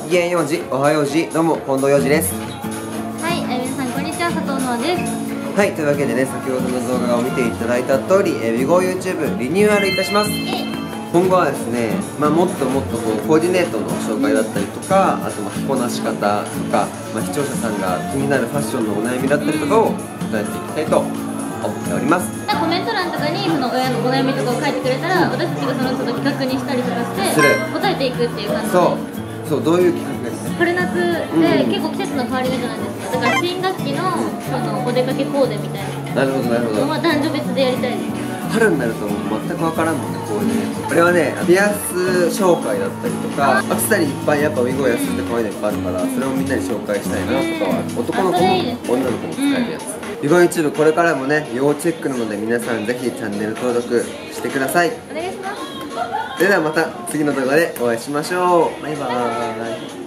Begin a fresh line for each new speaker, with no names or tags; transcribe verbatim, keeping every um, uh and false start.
きげんようじ、おはようじ、どうも近藤洋二です。
はい、えー、皆さんこんにちは、佐藤のあです。
はい、というわけでね、先ほどの動画を見ていただいた通り、えー、WeGoYouTube リニューアルいたします。今後はですね、まあ、もっともっとこうコーディネートの紹介だったりとか、あとまあ着こなし方とか、まあ、視聴者さんが気になるファッションのお悩みだったりとかを答えていきたいと思っております。
コメント欄とかにその親のお悩みとかを書いてくれたら、私たちがその都度企画にしたりとかして答えていくっていう感じで。
そうそうどういう企画ですね。
春夏で結構季節の変わり目じゃないですか。だから新学期のそのお出かけコーデみたいな。
なるほどなるほど。
まあ男女別でやりたいです。
春になるともう全く分からんもんね、こういうね。これはね、ピアス紹介だったりとか、アクセサリーいっぱいやっぱウィゴ安って可愛いのいっぱいあるから、それをみんなに紹介したいなとかは、男の子も女の子も使えるやつ。ウィゴ YouTube これからもね、要チェックなので皆さんぜひチャンネル登録してください。
お願いします。
それではまた次の動画でお会いしましょう。バイバーイ。